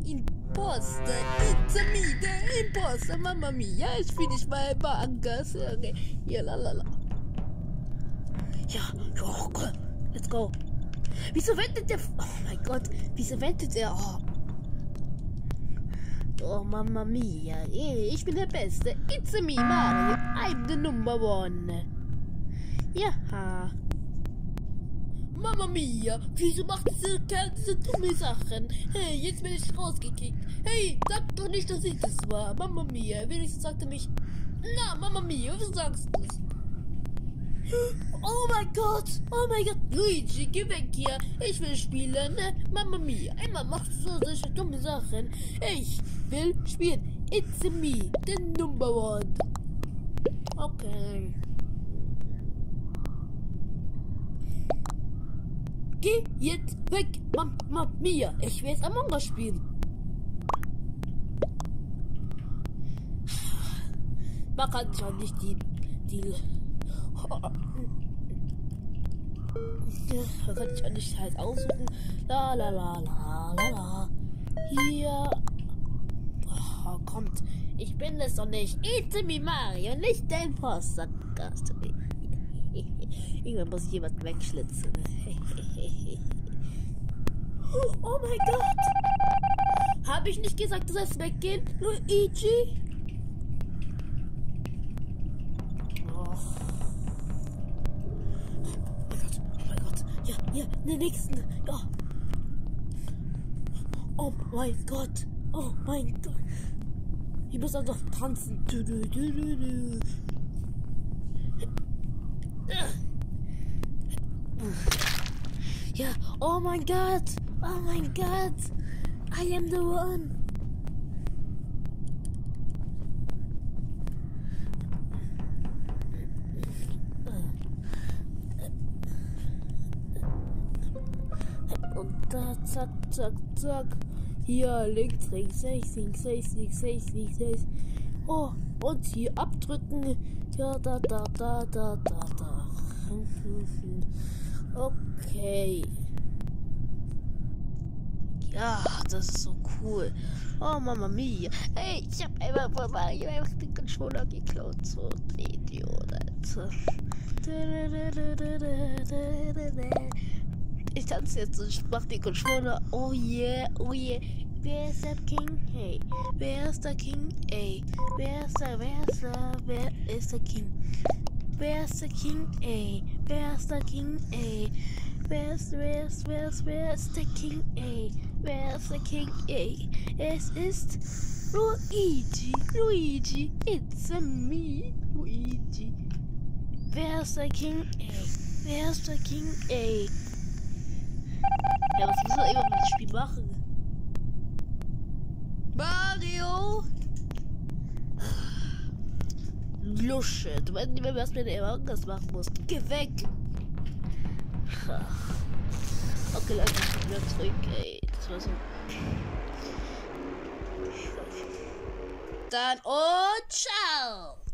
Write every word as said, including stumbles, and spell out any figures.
Imposter, it's a me, the imposter, Mamma Mia, ich finish my bangers. Okay, hier, lalala. Ja, ja, okay, let's go. Wieso wettet der? Oh mein Gott, wieso wettet er? Oh, oh Mamma Mia, ich bin der Beste. It's a me, Mario, I'm the number one. Ja. Mamma Mia, wieso macht dieser Kerl diese dumme Sachen? Hey, jetzt bin ich rausgekickt. Hey, sag doch nicht, dass ich das war. Mamma Mia, wenigstens sagte mich. Na, Mamma Mia, wieso sagst du das? Oh mein Gott, oh mein Gott. Luigi, geh weg hier. Ich will spielen. Mamma Mia, immer machst du so solche dumme Sachen. Ich will spielen. It's me, the number one. Okay. Geh jetzt weg, Mamma Mia. Ich will jetzt Among Us spielen. Man kann schon nicht die... die... Man kann sich nicht halt aussuchen. La la la la la la. Hier... Oh, kommt. Ich bin es doch nicht. It's me, Mario, nicht der Imposter. Irgendwann muss ich jemand wegschlitzen. Oh mein Gott! Habe ich nicht gesagt, du sollst weggehen, Luigi? Oh. Oh mein Gott, oh mein Gott. Ja, ja, den nächsten. Ja. Oh mein Gott. Oh mein Gott. Ich muss auch noch tanzen. Du, du, du, du, du. Ja, oh mein Gott, oh mein Gott, I am the one. Und da, zack, zack, zack, hier links, links, rechts, links, rechts, links, rechts, links, rechts. Oh, und hier abdrücken, ja, da, da, da, da, da, da. Okay. Ja, das ist so cool. Oh, Mamma Mia. Hey, ich hab einfach von Mario einfach den Controller geklaut. So ein Idiot, Alter. Ich tanze jetzt und ich mach den Controller. Oh yeah, oh yeah. Wer ist der King? Hey. Wer ist der King? Ey. Wer ist der, wer ist der, wer ist der King? Wer ist der King? Ey. Wer ist der King? Ey. Wer ist, wer ist, wer ist, wer ist der King? Ey. Wer ist der King? Ey. Es ist Luigi. Luigi. It's a me. Luigi. Wer ist der King? Ey. Wer ist der King? Ey. Ja, was muss man immer mit dem Spiel machen? Mario! Lusche, du weißt nicht mehr, was mir der Among Us machen muss. Geh weg! Okay, Leute, ich bin wieder zurück, ey. Das war so. Dann und ciao!